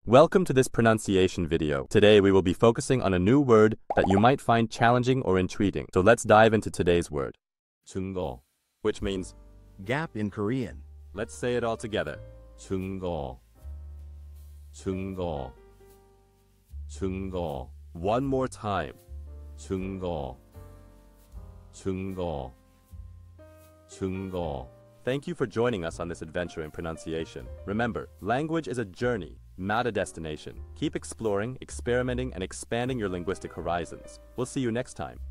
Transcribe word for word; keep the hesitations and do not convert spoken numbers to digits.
Welcome to this pronunciation video. Today we will be focusing on a new word that you might find challenging or intriguing. So let's dive into today's word. jungeo, which means gap in Korean. Let's say it all together. jungeo, jungeo, jungeo. One more time. jungeo, jungeo, jungeo. Thank you for joining us on this adventure in pronunciation. Remember, language is a journey, not a destination. Keep exploring, experimenting, and expanding your linguistic horizons. We'll see you next time.